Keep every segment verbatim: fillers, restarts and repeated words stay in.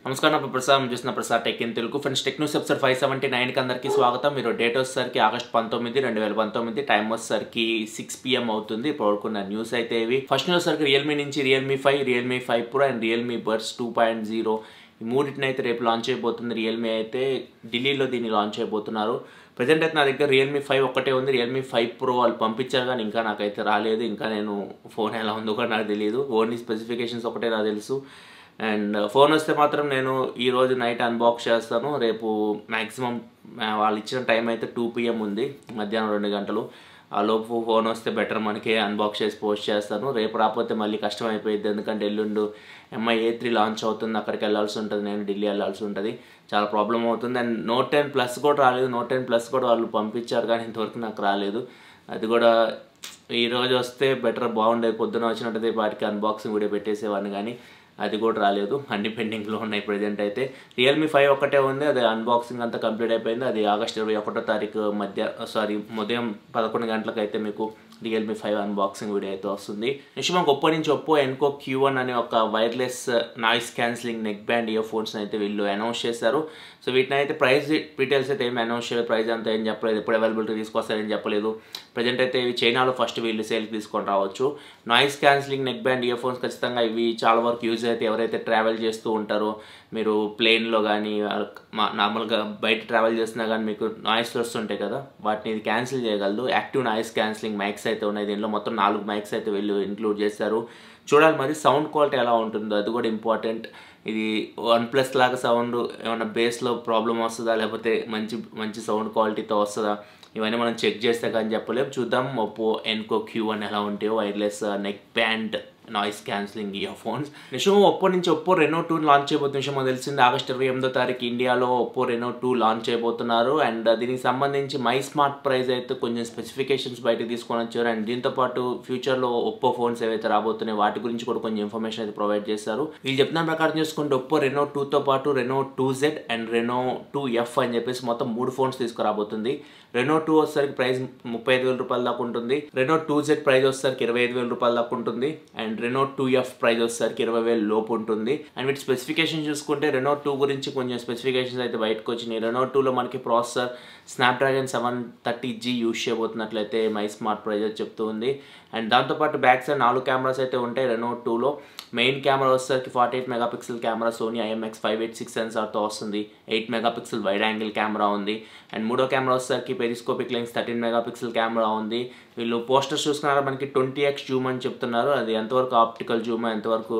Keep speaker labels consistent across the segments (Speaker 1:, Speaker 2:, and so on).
Speaker 1: నమస్కారం నా ప్రసాద్ చూసిన Prasad tech in Telugu friends tech news episode five seventy nine కి అందరికీ స్వాగతం. మీరు డేట్ వచ్చేసరికి ఆగస్ట్ పంతొమ్మిది రెండు వేల పంతొమ్మిది టైం వచ్చేసరికి సిక్స్ పిఎం అవుతుంది. ఇప్పుడు వరకున్న న్యూస్ అయితే ఇవి. ఫస్ట్ న్యూస్ వచ్చేసరికి రియల్మీ నుంచి Realme Five Realme five Pro and Realme Buds two point zero ఈ మూడింటిని అయితే రేపు లాంచ్ అయిపోతుంది. రియల్మీ అయితే ఢిల్లీలో దీన్ని లాంచ్ అయిపోతున్నారు. ప్రజెంట్ అయితే నా దగ్గర రియల్మీ ఫైవ్ ఒక్కటే ఉంది. రియల్మీ ఫైవ్ ప్రో వాళ్ళు పంపించారు కానీ ఇంకా నాకైతే రాలేదు. ఇంకా నేను ఫోన్ ఎలా ఉందో కూడా నాకు తెలియదు. ఓన్లీ స్పెసిఫికేషన్స్ ఒకటే నాకు తెలుసు. అండ్ ఫోన్ వస్తే మాత్రం నేను ఈరోజు నైట్ అన్బాక్స్ చేస్తాను. రేపు మ్యాక్సిమం వాళ్ళు ఇచ్చిన టైం అయితే టూ పిఎం ఉంది, మధ్యాహ్నం రెండు గంటలు. ఆ లోపు ఫోన్ వస్తే బెటర్, మనకి అన్బాక్స్ చేసి పోస్ట్ చేస్తాను. రేపు రాకపోతే మళ్ళీ కష్టం అయిపోయింది, ఎందుకంటే ఎల్లుండు ఎంఐ ఏ త్రీ లాంచ్ అవుతుంది. అక్కడికి వెళ్ళాల్సి ఉంటుంది, నేను ఢిల్లీ వెళ్ళాల్సి ఉంటుంది. చాలా ప్రాబ్లం అవుతుంది. అండ్ నోట్ టెన్ ప్లస్ కూడా రాలేదు. నోట్ టెన్ ప్లస్ కూడా వాళ్ళు పంపించారు కానీ ఇంతవరకు నాకు రాలేదు. అది కూడా ఈరోజు వస్తే బెటర్, బాగుండే. పొద్దున వచ్చినట్టయితే వాటికి అన్బాక్సింగ్ వీడియో పెట్టేసేవాడిని కానీ అది కూడా రాలేదు. అన్ని పెండింగ్లో ఉన్నాయి ప్రజెంట్ అయితే. రియల్మీ ఫైవ్ ఒక్కటే ఉంది, అది అన్బాక్సింగ్ అంతా కంప్లీట్ అయిపోయింది. అది ఆగస్ట్ ఇరవై ఒకటో తారీఖు మధ్య సారీ ఉదయం పదకొండు గంటలకు అయితే మీకు రియల్మీ ఫైవ్ అన్బాక్సింగ్ వీడియో అయితే వస్తుంది. నెక్స్ట్ మనకు ఒప్పో నుంచి ఒప్పో ఎన్కో క్యూ వన్ అనే ఒక wireless noise cancelling neckband earphones అయితే వీళ్ళు అనౌన్స్ చేశారు. సో వీటిని అయితే ప్రైస్ డీటెయిల్స్ అయితే ఏమి అనౌన్స్ చేయలేదు. ప్రైస్ అంతా ఏం చెప్పలేదు, ఎప్పుడు అవైలబిలిటీ తీసుకొస్తారని చెప్పలేదు. ప్రజెంట్ అయితే ఇవి చైనాలో ఫస్ట్ వీళ్ళు సేల్కి తీసుకొని రావచ్చు. Noise cancelling neckband earphones ఖచ్చితంగా ఇవి చాలా వరకు యూజ్ అయితే ఎవరైతే ట్రావెల్ చేస్తూ ఉంటారో, మీరు ప్లేన్లో కానీ నార్మల్గా బయట ట్రావెల్ చేసినా కానీ మీకు నాయిస్ వస్తుంటాయి కదా, వాటిని ఇది క్యాన్సిల్ చేయగలదు. యాక్టివ్ నాయిస్ క్యాన్సిలింగ్ మైక్స్ అయితే ఉన్నాయి. దీనిలో మొత్తం నాలుగు మైక్స్ అయితే వీళ్ళు ఇంక్లూడ్ చేస్తారు. చూడాలి మరి సౌండ్ క్వాలిటీ ఎలా ఉంటుందో, అది కూడా ఇంపార్టెంట్. ఇది వన్ ప్లస్ లాగా సౌండ్ ఏమైనా బేస్లో ప్రాబ్లం వస్తుందా, లేకపోతే మంచి మంచి సౌండ్ క్వాలిటీతో వస్తుందా, ఇవన్నీ మనం చెక్ చేస్తే కానీ చెప్పలేము. చూద్దాం ఒప్పో ఎన్కో క్యూ వన్ ఎలా ఉంటాయో wireless neckband noise cancelling earphones. Next Oppo నుంచి ఒప్పో రెనో టూ లాంచ్ చేయబోతున్న విషయం మాకు తెలిసింది. ఆగస్ట్ ఇరవై ఎనిమిదో తారీఖు ఇండియాలో ఒప్పో రెనో టూ లాంచ్ చేయబోతున్నారు. అండ్ దీనికి సంబంధించి మై స్మార్ట్ ప్రైస్ అయితే కొంచెం స్పెసిఫికేషన్స్ బయటకు తీసుకొని వచ్చారు. అండ్ దీంతోపాటు ఫ్యూచర్లో ఒప్పో ఫోన్స్ ఏవైతే రాబోతున్నాయో వాటి గురించి కూడా కొంచెం ఇన్ఫర్మేషన్ అయితే ప్రొవైడ్ చేస్తారు. వీళ్ళు చెప్తున్న ప్రకారం చూసుకుంటే ఒప్పో రెనో టూతో పాటు Reno two Z and Reno two F అని చెప్పేసి మొత్తం మూడు ఫోన్స్ తీసుకురాబోతుంది. రెనో టూ వచ్చేసరికి ప్రైస్ ముప్పై ఐదు వేల రూపాయల దాకా ఉంటుంది. రెనో టూ జెడ్ ప్రైస్ వచ్చేసరికి ఇరవై ఐదు వేల రూపాయల దాకా ఉంటుంది. And Reno two F price వచ్చేసరికి ఇరవై వేల లోపు ఉంటుంది. అండ్ వీటి స్పెసిఫికేషన్ చూసుకుంటే రెనో టూ గురించి కొంచెం స్పెసిఫికేషన్స్ అయితే బయటకు వచ్చినాయి. రెనో టూలో మనకి processor Snapdragon seven thirty G use చేయబోతున్నట్లయితే మై స్మార్ట్ ప్రైజ్ చెప్తూ ఉంది. అండ్ దాంతోపాటు బ్యాక్ సైడ్ నాలుగు కెమెరాస్ అయితే ఉంటాయి రెనో టూలో. మెయిన్ కెమెరా వచ్చేసరికి forty eight megapixel camera Sony IMX five eight six సెన్సార్తో వస్తుంది. Eight megapixel wide angle camera ఉంది. అండ్ మూడో కెమెరా వచ్చేసరికి periscopic lens thirteen megapixel camera ఉంది. వీళ్ళు పోస్టర్స్ చూసుకున్నారా మనకి ట్వంటీ ఎక్స్ జూమ్ అని చెప్తున్నారు. అది ఎంతవరకు ఆప్టికల్ జూమ్, ఎంతవరకు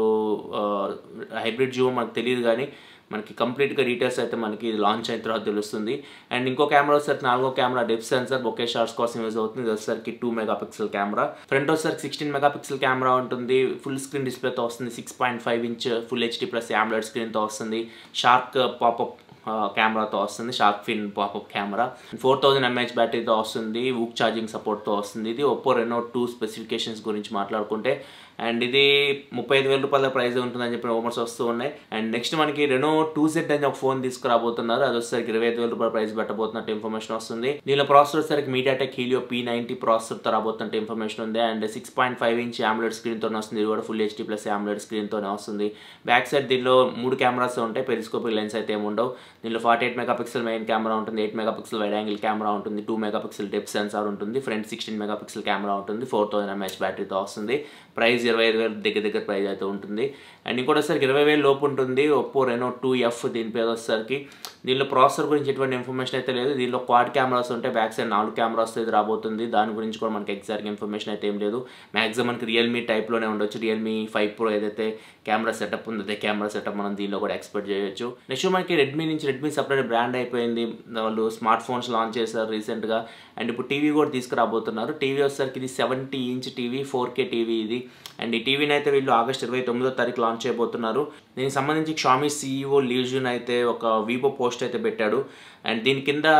Speaker 1: హైబ్రిడ్ జూమ్ మనకు తెలియదు కానీ మనకి కంప్లీట్గా డీటెయిల్స్ అయితే మనకి ఇది లాంచ్ అయిన తర్వాత తెలుస్తుంది. అండ్ ఇంకో కెమెరా వచ్చేసరికి నాలుగో camera depth sensor bokeh shots కోసం యూజ్ అవుతుంది. ఇది వచ్చేసరికి టూ మెగాపిక్సెల్ కెమెరా. ఫ్రంట్ వచ్చేసరికి సిక్స్టీన్ మెగాపిక్సెల్ కెమెరా ఉంటుంది. ఫుల్ స్క్రీన్ డిస్ప్లేతో వస్తుంది. Six point five inch full HD plus AMOLED స్క్రీన్తో వస్తుంది. షార్క్ పాపప్ కెమెరాతో వస్తుంది, shark fin popup camera. Four thousand mAh బ్యాటరీతో వస్తుంది. వూక్ ఛార్జింగ్ సపోర్ట్తో వస్తుంది. ఇది ఒప్పో రెనో టూ స్పెసిఫికేషన్స్ గురించి మాట్లాడుకుంటే. అండ్ ఇది ముప్పై ఐదు వేల రూపాయల ప్రైస్ ఉంటుందని చెప్పి రూమర్స్ వస్తూ ఉన్నాయి. అండ్ నెక్స్ట్ మనకి రెనో టూ జెడ్ అని ఒక ఫోన్ తీసుకురాబోతున్నారు. అది వచ్చేసరికి ఇరవై ఐదు వేల రూపాయల ప్రైస్ పెట్టబోతున్నట్టు ఇన్ఫర్మేషన్ వస్తుంది. దీనిలో ప్రాసెసర్ వచ్చేసరికి మీడియాటెక్ హీలియో పీ నైన్టీ ప్రాసెసర్తో రాబోతున్నట్టు ఇన్ఫర్మేషన్ ఉంది. And six point five inch AMOLED స్క్రీన్తోనే వస్తుంది. ఇది కూడా ఫుల్ హెచ్డీ ప్లస్ ఆమ్లెడ్ స్క్రీన్తోనే వస్తుంది. బ్యాక్ సైడ్ దీనిలో మూడు కెమెరాస్ ఉంటాయి. పెరిస్కోపిక్ లెన్స్ అయితే ఏమి ఉండవు. దీనిలో forty eight megapixel main camera ఉంటుంది. Eight megapixel wide angle camera ఉంటుంది. టూ మెగాపిక్సెల్ డెప్త్ సెన్సార్ ఉంటుంది. ఫ్రంట్ సిక్స్టీన్ మెగాపిక్సెల్ కెమెరా ఉంటుంది. ఫోర్ థౌసండ్ ఎంఏహెచ్ బ్యాటరీతో వస్తుంది. ప్రైస్ ఇరవై ఐదు వేలు దగ్గర దగ్గర ప్రైస్ అయితే ఉంటుంది. అండ్ ఇంకోటి వచ్చేసరికి ఇరవై వేలు లోపు ఉంటుంది ఒప్పో రెనో టూ ఎఫ్. దీని పేరు వచ్చేసరికి దీనిలో ప్రాసెసర్ గురించి ఎటువంటి ఇన్ఫర్మేషన్ అయితే లేదు. దీనిలో క్వాడ్ కెమెరాస్ ఉంటాయి. బ్యాక్ సైడ్ నాలుగు కెమెరాస్ అయితే రాబోతుంది. దాని గురించి కూడా మనకి ఎగ్జాక్ట్ ఇన్ఫర్మేషన్ అయితే ఏం లేదు. మ్యాక్సిమం మనకి రియల్మీ టైప్లోనే ఉండొచ్చు. రియల్మీ ఫైవ్ ప్రో ఏదైతే కెమెరా సెటప్ ఉందో అదే కెమెరా సెటప్ మనం దీనిలో కూడా ఎక్స్పెక్ట్ చేయొచ్చు. నెక్స్ట్ మనకి రెడ్మీ నుంచి రెడ్మీ సపరేట్ బ్రాండ్ అయిపోయింది. వాళ్ళు స్మార్ట్ ఫోన్స్ లాంచ్ చేశారు రీసెంట్గా. అండ్ ఇప్పుడు టీవీ కూడా తీసుకురాబోతున్నారు. టీవీ వచ్చేసరికి ఇది seventy inch TV, four K TV ఇది. అండ్ ఈ టీవీని అయితే వీళ్ళు ఆగస్ట్ ఇరవై తొమ్మిదో తారీఖు లాంచ్ చేయబోతున్నారు. దీనికి సంబంధించి షామీ సీఈఓ లీజున్ అయితే ఒక వీవో పోస్ట్ అయితే పెట్టాడు. అండ్ దీని కింద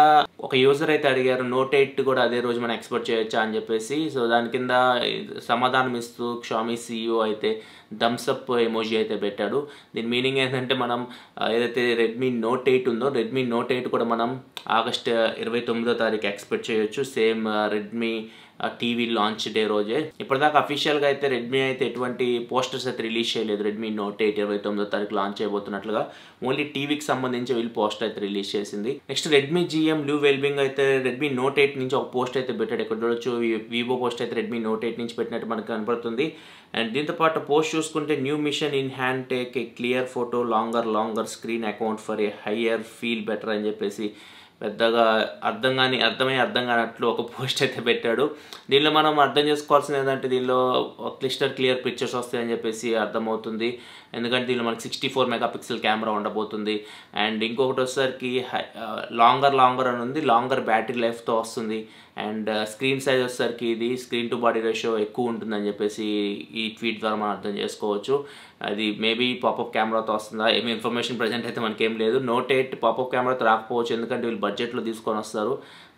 Speaker 1: ఒక యూజర్ అయితే అడిగారు నోట్ ఎయిట్ కూడా అదే రోజు మనం ఎక్స్పోర్ట్ చేయొచ్చా అని చెప్పేసి. సో దాని కింద సమాధానం ఇస్తూ షామీ సీఈఓ అయితే థమ్స్అప్ ఎమోజీ అయితే పెట్టాడు. దీని మీనింగ్ ఏంటంటే మనం ఏదైతే రెడ్మీ నోట్ ఎయిట్ ఉందో రెడ్మీ నోట్ ఎయిట్ కూడా మనం ఆగస్ట్ ఇరవై తొమ్మిదో తారీఖు ఎక్స్పెక్ట్ చేయొచ్చు, same Redmi TV launch day రోజే. ఇప్పటిదాకా అఫీషియల్గా అయితే రెడ్మీ అయితే ఎటువంటి పోస్టర్స్ అయితే రిలీజ్ చేయలేదు. రెడ్మీ నోట్ ఎయిట్ ఇరవై తొమ్మిదో తారీఖు లాంచ్ చేయబోతున్నట్లుగా ఓన్లీ టీవీకి సంబంధించి వీళ్ళు పోస్టర్ అయితే రిలీజ్ చేసింది. Next Redmi GM Lu Weibing అయితే రెడ్మీ నోట్ ఎయిట్ నుంచి ఒక పోస్ట్ అయితే పెట్టాడు. ఇక్కడ చూడొచ్చు వివో పోస్ట్ అయితే రెడ్మీ నోట్ ఎయిట్ నుంచి పెట్టినట్టు మనకు కనపడుతుంది. అండ్ దీంతో పాటు పోస్ట్ చూసుకుంటే new mission in hand take a clear photo longer longer screen account for a higher feel better అని చెప్పేసి పెద్దగా అర్థం కానీ అర్థమై అర్థం కానట్లు ఒక పోస్ట్ అయితే పెట్టాడు. దీనిలో మనం అర్థం చేసుకోవాల్సింది ఏంటంటే దీనిలో క్లిస్టర్ క్లియర్ పిక్చర్స్ వస్తాయని చెప్పేసి అర్థమవుతుంది. ఎందుకంటే దీనిలో మనకి sixty four megapixel camera ఉండబోతుంది. అండ్ ఇంకొకటి వచ్చేసరికి లాంగర్ లాంగర్ అని ఉంది, లాంగర్ బ్యాటరీ లైఫ్తో వస్తుంది. అండ్ స్క్రీన్ సైజ్ వచ్చేసరికి ఇది స్క్రీన్ టు బాడీ రేషియో ఎక్కువ ఉంటుందని చెప్పేసి ఈ ట్వీట్ ద్వారా మనం అర్థం చేసుకోవచ్చు. అది మేబీ పాపప్ కెమెరాతో వస్తుందా ఏమి ఇన్ఫర్మేషన్ ప్రజెంట్ అయితే మనకేం లేదు. నోట్ ఎయిట్ పాపప్ కెమెరాతో రాకపోవచ్చు, ఎందుకంటే వీళ్ళు బడ్జెట్లో తీసుకొని వస్తారు.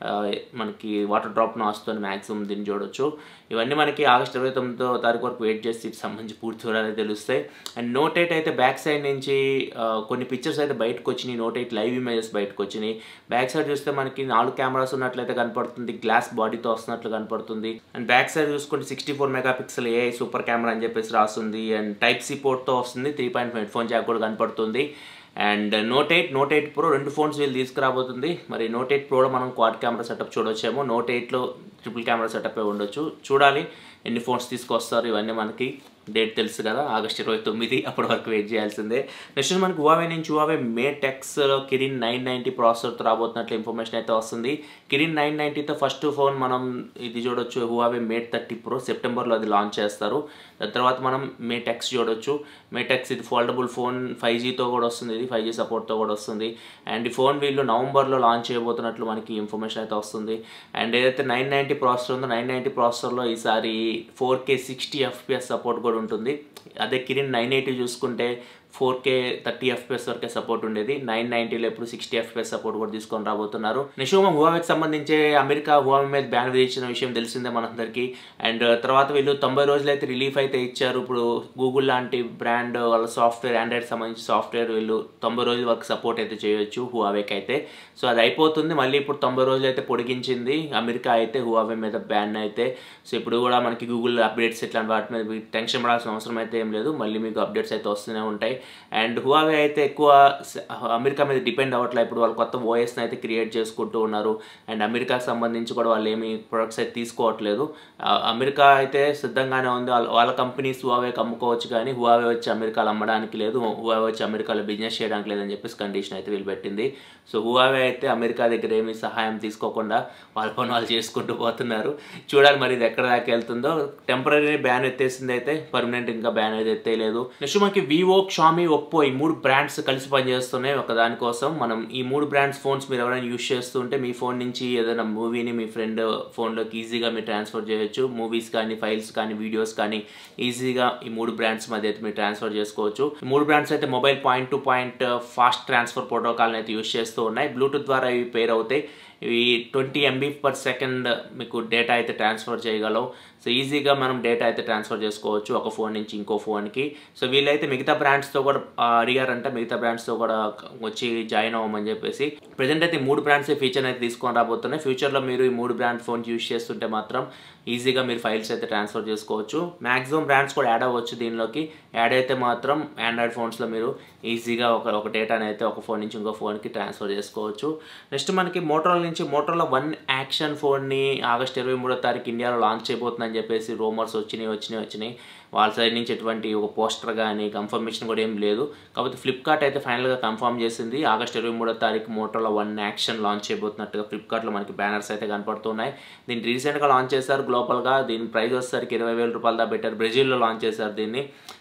Speaker 1: మనకి వాటర్ డ్రాప్ను వస్తుంది మ్యాక్సిమం దీన్ని చూడొచ్చు. ఇవన్నీ మనకి ఆగస్ట్ ఇరవై తొమ్మిదో తారీఖు వరకు వెయిట్ చేసి వీటికి సంబంధించి పూర్తి వివరాలు తెలుస్తాయి. అండ్ నోట్ ఎయిట్ అయితే బ్యాక్ సైడ్ నుంచి కొన్ని పిక్చర్స్ అయితే బయటకు వచ్చినాయి. నోట్ ఎయిట్ లైవ్ ఇమేజెస్ బయటకు వచ్చినాయి. బ్యాక్ సైడ్ చూస్తే మనకి నాలుగు కెమెరాస్ ఉన్నట్లయితే కనపడుతుంది, గ్లాస్ బాడీతో వస్తున్నట్లు కనపడుతుంది. అండ్ బ్యాక్ సైడ్ చూసుకుంటే sixty four megapixel AI super camera అని చెప్పేసి రాస్తుంది. అండ్ టైప్ సి పోర్ట్తో వస్తుంది, three point five headphone jack కూడా కనపడుతుంది. And Note eight Note eight Pro రెండు ఫోన్స్ వీళ్ళు తీసుకురాబోతుంది. మరి నోట్ ఎయిట్ ప్రోలో మనం క్వాడ్ కెమెరా సెటప్ చూడొచ్చేమో, నోట్ ఎయిట్లో ట్రిపుల్ కెమెరా సెటప్ ఉండొచ్చు. చూడాలి ఎన్ని ఫోన్స్ తీసుకొస్తారు, ఇవన్నీ మనకి డేట్ తెలుసు కదా, ఆగస్ట్ ఇరవై తొమ్మిది, అప్పటి వరకు వెయిట్ చేయాల్సిందే. నెక్స్ట్ మనకి హువావే నుంచి హువావే మేట్ ఎక్స్లో కిరిన్ నైన్ నైంటీ ప్రాసెసర్తో రాబోతున్నట్లు ఇన్ఫర్మేషన్ అయితే వస్తుంది. కిరిన్ నైన్ నైంటీతో ఫస్ట్ ఫోన్ మనం ఇది చూడొచ్చు, హువావే మేట్ థర్టీ ప్రో సెప్టెంబర్లో అది లాంచ్ చేస్తారు. దాని తర్వాత మనం మేట్ ఎక్స్ చూడొచ్చు. మేట్ ఎక్స్ ఇది ఫోల్డబుల్ ఫోన్, ఫైవ్ జీతో కూడా వస్తుంది, ఇది ఫైవ్ జీ సపోర్ట్తో కూడా వస్తుంది. అండ్ ఈ ఫోన్ వీళ్ళు నవంబర్లో లాంచ్ చేయబోతున్నట్లు మనకి ఇన్ఫర్మేషన్ అయితే వస్తుంది. అండ్ ఏదైతే నైన్ నైంటీ ప్రాసెసర్ ఉందో నైన్ నైంటీ ప్రాసెసర్లో ఈసారి four K sixty FPS support కూడా ఉంటుంది. అదే కిరిన్ నైన్ ఎయిటీ చూసుకుంటే ఫోర్ కే థర్టీ ఎఫ్పిఎస్ వరకే సపోర్ట్ ఉండేది. నైన్ నైంటీలో ఇప్పుడు సిక్స్టీ ఎఫ్పిఎస్ సపోర్ట్ కూడా తీసుకొని రాబోతున్నారు. నెక్స్ట్ హువావేకి సంబంధించి అమెరికా హువావే మీద బ్యాన్ విధించిన విషయం తెలిసిందే మనందరికీ. అండ్ తర్వాత వీళ్ళు తొంభై రోజులు అయితే రిలీఫ్ అయితే ఇచ్చారు. ఇప్పుడు గూగుల్ లాంటి బ్రాండ్ వాళ్ళ సాఫ్ట్వేర్ ఆండ్రాయిడ్ సంబంధించి సాఫ్ట్వేర్ వీళ్ళు తొంభై రోజుల వరకు సపోర్ట్ అయితే చేయొచ్చు హువావేకి అయితే. సో అది అయిపోతుంది, మళ్ళీ ఇప్పుడు తొంభై రోజులు అయితే పొడిగించింది అమెరికా అయితే హువావే మీద బ్యాన్ అయితే. సో ఇప్పుడు కూడా మనకి గూగుల్ అప్డేట్స్ ఇట్లాంటి వాటి మీద టెన్షన్ పడాల్సిన అవసరం అయితే ఏం లేదు, మళ్ళీ మీకు అప్డేట్స్ అయితే వస్తూనే ఉంటాయి. అండ్ హువావే అయితే ఎక్కువ అమెరికా మీద డిపెండ్ అవ్వట్లేదు. ఇప్పుడు వాళ్ళు కొత్త ఓఎస్ని అయితే క్రియేట్ చేసుకుంటూ ఉన్నారు. అండ్ అమెరికాకి సంబంధించి కూడా వాళ్ళు ఏమి ప్రొడక్ట్స్ అయితే తీసుకోవట్లేదు. అమెరికా అయితే సిద్ధంగానే ఉంది, వాళ్ళ కంపెనీస్ హువావేకి అమ్ముకోవచ్చు, కానీ హువావే వచ్చి అమెరికాలో అమ్మడానికి లేదు, హువావే వచ్చి అమెరికాలో బిజినెస్ చేయడానికి లేదని చెప్పేసి కండిషన్ అయితే వీళ్ళు పెట్టింది. సో హువావే అయితే అమెరికా దగ్గర ఏమీ సహాయం తీసుకోకుండా వాళ్ళ పని వాళ్ళు చేసుకుంటూ పోతున్నారు. చూడాలి మరి ఇది ఎక్కడ దాకా వెళ్తుందో. టెంపరీ బ్యాన్ ఎత్తేసింది అయితే, పర్మనెంట్ ఇంకా బ్యాన్ అయితే ఎత్తేయలేదు. నెక్స్ట్ మనకి వివో, షామీ, ఒప్పో ఈ మూడు బ్రాండ్స్ కలిసి పనిచేస్తున్నాయి ఒక దానికోసం. మనం ఈ మూడు బ్రాండ్స్ ఫోన్స్ మీరు ఎవరైనా యూజ్ చేస్తుంటే మీ ఫోన్ నుంచి ఏదైనా మూవీని మీ ఫ్రెండ్ ఫోన్లోకి ఈజీగా మీరు ట్రాన్స్ఫర్ చేయొచ్చు. మూవీస్ కానీ, ఫైల్స్ కానీ, వీడియోస్ కానీ ఈజీగా ఈ మూడు బ్రాండ్స్ మధ్య అయితే మీరు ట్రాన్స్ఫర్ చేసుకోవచ్చు. ఈ మూడు బ్రాండ్స్ అయితే mobile point to point fast transfer ప్రోటోకాల్ని అయితే యూజ్ చేస్తూ ఉన్నాయి. బ్లూటూత్ ద్వారా ఇవి పేర్ అవుతాయి. ఇవి ట్వంటీ ఎంబీ పర్ సెకండ్ మీకు డేటా అయితే ట్రాన్స్ఫర్ చేయగలవు. సో ఈజీగా మనం డేటా అయితే ట్రాన్స్ఫర్ చేసుకోవచ్చు ఒక ఫోన్ నుంచి ఇంకో ఫోన్కి. సో వీళ్ళైతే మిగతా బ్రాండ్స్తో కూడా అడిగారంటే మిగతా బ్రాండ్స్తో కూడా వచ్చి జాయిన్ అవ్వమని చెప్పేసి. ప్రజెంట్ అయితే మూడు బ్రాండ్స్ ఫీచర్ అయితే తీసుకొని రాబోతున్నాయి. ఫ్యూచర్లో మీరు ఈ మూడు బ్రాండ్ ఫోన్స్ యూజ్ చేస్తుంటే మాత్రం ఈజీగా మీరు ఫైల్స్ అయితే ట్రాన్స్ఫర్ చేసుకోవచ్చు. మ్యాక్సిమం బ్రాండ్స్ కూడా యాడ్ అవ్వచ్చు దీనిలోకి. యాడ్ అయితే మాత్రం ఆండ్రాయిడ్ ఫోన్స్లో మీరు ఈజీగా ఒక ఒక డేటాని అయితే ఒక ఫోన్ నుంచి ఇంకో ఫోన్కి ట్రాన్స్ఫర్ చేసుకోవచ్చు. నెక్స్ట్ మనకి మోటరోలా నుంచి మోటరోలా వన్ యాక్షన్ ఫోన్ని ఆగస్ట్ ఇరవై మూడో తారీఖు ఇండియాలో లాంచ్ చేయబోతుందని చెప్పేసి రూమర్స్ వచ్చినాయి వచ్చినాయి వచ్చినాయి వాళ్ళ సైడ్ నుంచి ఎటువంటి ఒక పోస్టర్ కానీ కన్ఫర్మేషన్ కూడా ఏం లేదు. కాకపోతే ఫ్లిప్కార్ట్ అయితే ఫైనల్గా కన్ఫర్మ్ చేసింది ఆగస్ట్ ఇరవై మూడో తారీఖు మోటరోలా వన్ యాక్షన్ లాంచ్ చేయబోతున్నట్టుగా ఫ్లిప్కార్ట్లో మనకి బ్యానర్స్ అయితే కనపడుతున్నాయి. దీన్ని రీసెంట్గా లాంచ్ చేశారు గ్లోబల్గా. దీని ప్రైస్ వచ్చేసరికి ఇరవై వేల రూపాయల దాకా పెట్టారు. బ్రెజిల్లో లాంచ్ చేశారు దీన్ని.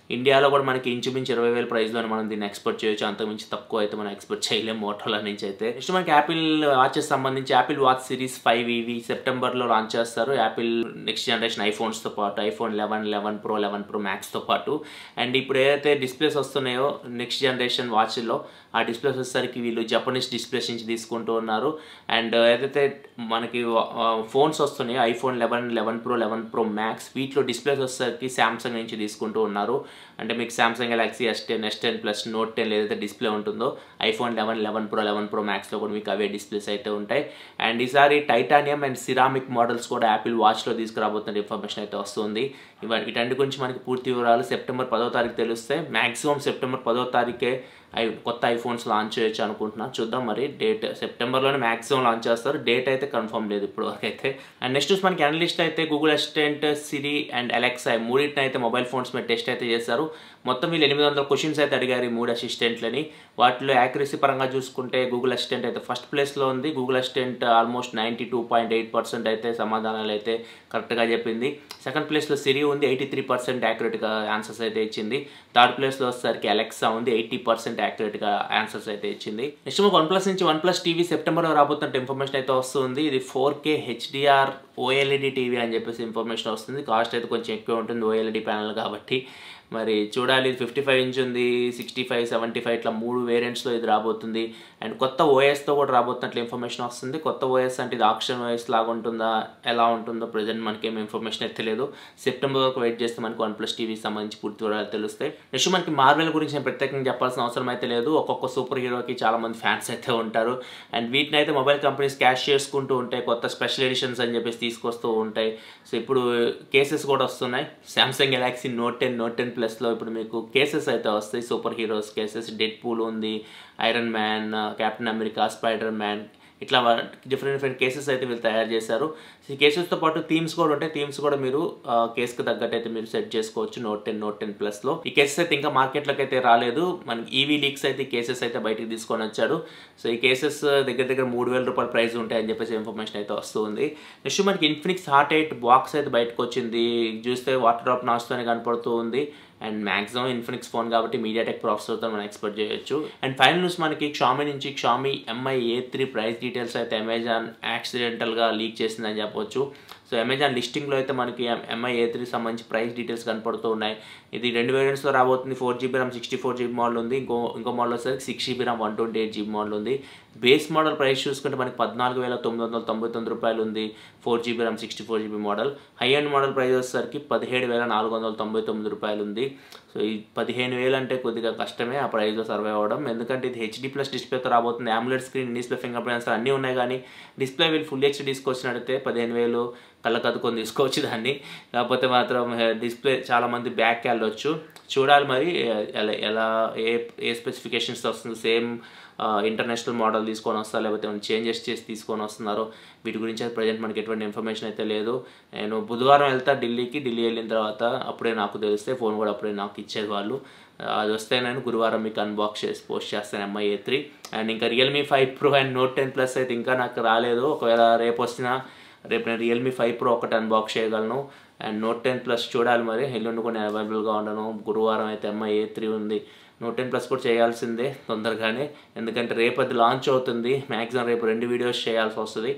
Speaker 1: ఇండియాలో కూడా మనకి ఇంచుమించు ఇరవై వేల ప్రైస్లోనే మనం దీన్ని ఎక్స్పెక్ట్ చేయొచ్చు. అంతకుమించి తక్కువ అయితే మనం ఎక్స్పెక్ట్ చేయలేము మోటోలా నుంచి అయితే. నెక్స్ట్ మనకి యాపిల్ వాచెస్ సంబంధించి యాపిల్ వాచ్ సిరీస్ ఫైవ్ ఇవి సెప్టెంబర్లో లాంచ్ చేస్తారు. యాపిల్ నెక్స్ట్ జనరేషన్ ఐఫోన్స్తో పాటు iPhone Eleven Eleven Pro Eleven Pro మ్యాక్స్తో పాటు. అండ్ ఇప్పుడు ఏదైతే డిస్ప్లేస్ వస్తున్నాయో నెక్స్ట్ జనరేషన్ వాచ్లో ఆ డిస్ప్లేస్ వచ్చేసరికి వీళ్ళు జపనీస్ డిస్ప్లేస్ నుంచి తీసుకుంటూ ఉన్నారు. అండ్ ఏదైతే మనకి ఫోన్స్ వస్తున్నాయో iPhone Eleven Eleven Pro Eleven Pro Max వీటిలో డిస్ప్లేస్ వచ్చేసరికి శాంసంగ్ నుంచి తీసుకుంటూ ఉన్నారు. అంటే మీకు Samsung Galaxy S Ten S Ten Plus Note Ten ఏదైతే డిస్ప్లే ఉంటుందో iPhone Eleven Eleven Pro Eleven Pro మ్యాక్స్లో కూడా మీకు అవే డిస్ప్లేస్ అయితే ఉంటాయి. అండ్ ఈసారి టైటానియం అండ్ సిరామిక్ మోడల్స్ కూడా యాపిల్ వాచ్లో తీసుకురాబోతున్న ఇన్ఫర్మేషన్ అయితే వస్తుంది. ఇవ వీటన్నిటి గురించి మనకి పూర్తి వివరాలు సెప్టెంబర్ పదో తారీఖు తెలిస్తే మ్యాక్సిమం సెప్టెంబర్ పదో తారీఖే ఐ కొత్త ఐఫోన్స్ లాంచ్ చేయొచ్చు అనుకుంటున్నా. చూద్దాం మరి డేట్ సెప్టెంబర్లోనే మ్యాక్సిమం లాంచ్ చేస్తారు. డేట్ అయితే కన్ఫర్మ్ లేదు ఇప్పుడు వరకు అయితే. అండ్ నెక్స్ట్ మనకి అనలిస్ట్ అయితే Google Assistant Siri and Alexa మూడింటిని అయితే మొబైల్ ఫోన్స్ మీద టెస్ట్ అయితే చేశారు. మొత్తం వీళ్ళు ఎనిమిది వందల క్వశ్చన్స్ అయితే అడిగారు ఈ మూడు అసిస్టెంట్లని. వాటిలో యాక్యురసీ పరంగా చూసుకుంటే గూగుల్ అసిస్టెంట్ అయితే ఫస్ట్ ప్లేస్లో ఉంది. Google Assistant almost ninety two point eight percent అయితే సమాధానాలు అయితే కరెక్ట్గా చెప్పింది. సెకండ్ ప్లేస్లో సిరి ఉంది, ఎయిటీ త్రీ పర్సెంట్ యాక్యురేట్గా ఆన్సర్స్ అయితే ఇచ్చింది. థర్డ్ ప్లేస్లో వచ్చేసరికి అలెక్సా ఉంది, ఎయిటీ పర్సెంట్ యాక్యురేట్గా ఆన్సర్స్ అయితే ఇచ్చింది. నెక్స్ట్ మనకు వన్ ప్లస్ నుంచి వన్ ప్లస్ టీవీ సెప్టెంబర్లో రాబోతున్న ఇన్ఫర్మేషన్ అయితే వస్తుంది. ఇది four K HDR OLED TV అని చెప్పేసి ఇన్ఫర్మేషన్ వస్తుంది. కాస్ట్ అయితే కొంచెం ఎక్కువ ఉంటుంది ఓఎల్ఈడి ప్యానల్ కాబట్టి. మరి చూడాలి. ఫిఫ్టీ ఫైవ్ ఇంచ్ ఉంది, సిక్స్టీ ఫైవ్ సెవెంటీ ఫైవ్ ఇట్లా మూడు వేరియంట్స్లో ఇది రాబోతుంది. అండ్ కొత్త ఓఎస్తో కూడా రాబోతున్నట్లు ఇన్ఫర్మేషన్ వస్తుంది. కొత్త ఓఎస్ అంటే ఇది ఆక్షన్ ఓఎస్ లాగా ఉంటుందా ఎలా ఉంటుందో ప్రజెంట్ మనకేం ఇన్ఫర్మేషన్ అయితే తెలియదు. సెప్టెంబర్ వరకు వెయిట్ చేస్తే మనకి వన్ ప్లస్ టీవీకి సంబంధించి పూర్తి వివరాలు తెలుస్తాయి. నెక్స్ట్ మనకి మార్వెల్ గురించి నేను ప్రత్యేకంగా చెప్పాల్సిన అవసరం అయితే లేదు. ఒక్కొక్క సూపర్ హీరోకి చాలా మంది ఫ్యాన్స్ అయితే ఉంటారు. అండ్ వీటిని అయితే మొబైల్ కంపెనీస్ క్యాష్ చేసుకుంటూ ఉంటాయి, కొత్త స్పెషల్ ఎడిషన్స్ అని చెప్పేసి తీసుకొస్తూ ఉంటాయి. సో ఇప్పుడు కేసెస్ కూడా వస్తున్నాయి. Samsung Galaxy Note Ten Note Ten ప్లస్లో ఇప్పుడు మీకు కేసెస్ అయితే వస్తాయి. Superheroes cases, Deadpool ఉంది, Iron Man, Captain America, Spider Man, ఇట్లా డిఫరెంట్ డిఫరెంట్ కేసెస్ అయితే వీళ్ళు తయారు చేశారు. ఈ కేసెస్తో పాటు థీమ్స్ కూడా ఉంటాయి. థీమ్స్ కూడా మీరు కేసుకు తగ్గట్టు అయితే మీరు సెట్ చేసుకోవచ్చు నోట్ టెన్ నోట్ టెన్ ప్లస్లో. ఈ కేసెస్ అయితే ఇంకా మార్కెట్లోకి అయితే రాలేదు. మనకి ఈవీ లీక్స్ అయితే ఈ కేసెస్ అయితే బయటికి తీసుకొని వచ్చాడు. సో ఈ కేసెస్ దగ్గర దగ్గర మూడు వేల రూపాయల ప్రైస్ ఉంటాయని చెప్పేసి ఇన్ఫర్మేషన్ అయితే వస్తుంది. నెక్స్ట్ మనకి ఇన్ఫినిక్స్ హార్ట్ ఎయిట్ బాక్స్ అయితే బయటకు వచ్చింది. చూస్తే వాటర్ డ్రాప్ నాస్తోనే కనపడుతూ ఉంది. అండ్ మ్యాక్సిమం ఇన్ఫినిక్స్ ఫోన్ కాబట్టి మీడియాటెక్ ప్రాసెసర్తో మనం ఎక్స్పెక్ట్ చేయొచ్చు. అండ్ ఫైనల్ న్యూస్ మనకి షామీ నుంచి Xiaomi Mi A three price details అయితే అమెజాన్ యాక్సిడెంటల్గా లీక్ చేసిందని చెప్పొచ్చు. సో అమెజాన్ లిస్టింగ్లో అయితే మనకి ఎంఐ ఏ త్రీ సంబంధించి ప్రైస్ డీటెయిల్స్ కనపడుతూ ఉన్నాయి. ఇది రెండు వేరియంట్స్లో రాబోతుంది. Four GB RAM sixty four GB model ఉంది. ఇంకో ఇంకో మోడల్ వచ్చేసరికి six GB RAM one twenty eight GB model ఉంది. బేస్ మోడల్ ప్రైస్ చూసుకుంటే మనకి పద్నాలుగు వేల తొమ్మిది వందల తొంభై తొమ్మిది రూపాయలు ఉంది four GB RAM sixty four GB model. High end model price వచ్చేసరికి పదిహేడు వేల నాలుగు వందల తొంభై తొమ్మిది రూపాయలు ఉంది. సో ఈ పదిహేను వేలు అంటే కొద్దిగా కష్టమే ఆ ప్రైస్లో సర్వైవ్ అవ్వడం. ఎందుకంటే ఇది హెచ్డీ ప్లస్ డిస్ప్లేతో రాబోతుంది. AMOLED screen, display, fingerprints అన్నీ ఉన్నాయి. కానీ డిస్ప్లే వీళ్ళు ఫుల్ హెచ్డీ తీసుకొచ్చినట్టయితే పదిహేను వేలు కళ్ళకద్దుకొని తీసుకోవచ్చు దాన్ని. కాకపోతే మాత్రం డిస్ప్లే చాలామంది బ్యాక్ వెళ్ళొచ్చు. చూడాలి మరి ఎలా ఎలా ఏ ఏ స్పెసిఫికేషన్స్ వస్తుంది. సేమ్ ఇంటర్నేషనల్ మోడల్ తీసుకొని వస్తారు లేకపోతే ఏమైనా చేంజెస్ చేసి తీసుకొని వస్తున్నారో వీటి గురించి అయితే ప్రజెంట్ మనకి ఎటువంటి ఇన్ఫర్మేషన్ అయితే లేదు. నేను బుధవారం వెళ్తా ఢిల్లీకి. ఢిల్లీ వెళ్ళిన తర్వాత అప్పుడే నాకు తెలిస్తే ఫోన్ కూడా అప్పుడే నాకు ఇచ్చేది వాళ్ళు. అది వస్తే నేను గురువారం మీకు అన్బాక్స్ చేసి పోస్ట్ చేస్తాను ఎంఐ ఏ త్రీ. అండ్ ఇంకా Realme five Pro and Note ten plus అయితే ఇంకా నాకు రాలేదు. ఒకవేళ రేపు వచ్చినా రేపు నేను రియల్మీ ఫైవ్ ప్రో ఒకటి అన్బాక్స్ చేయగలను. అండ్ నోట్ టెన్ ప్లస్ చూడాలి మరి. ఎల్లుండి కూడా నేను అవైలబుల్గా ఉండను. గురువారం అయితే ఎంఐ ఏ త్రీ ఉంది. నోట్ టెన్ ప్లస్ కూడా చేయాల్సిందే తొందరగానే, ఎందుకంటే రేపు అది లాంచ్ అవుతుంది. మ్యాక్సిమం రేపు రెండు వీడియోస్ చేయాల్సి వస్తుంది.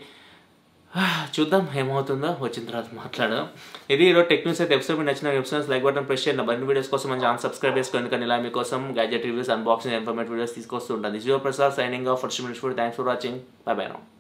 Speaker 1: చూద్దాం ఏమవుతుందో, వచ్చిన తర్వాత మాట్లాడదాం. ఇది ఈరోజు టెక్ న్యూస్ అయితే. ఎపిసోడ్ మీకు నచ్చిన వెబ్సైట్స్ లైక్ బటన్ ప్రెస్ చేయండి. మరిన్ని వీడియోస్ కోసం మన ఛానల్ సబ్స్క్రైబ్ చేసుకోండి. ఎందుకంటే ఇలా మీకోసం gadget reviews, unboxing, informative videos తీసుకొస్తూ ఉంటాను. This your Prasad signing off for minutes food. Thanks for watching. Bye bye now.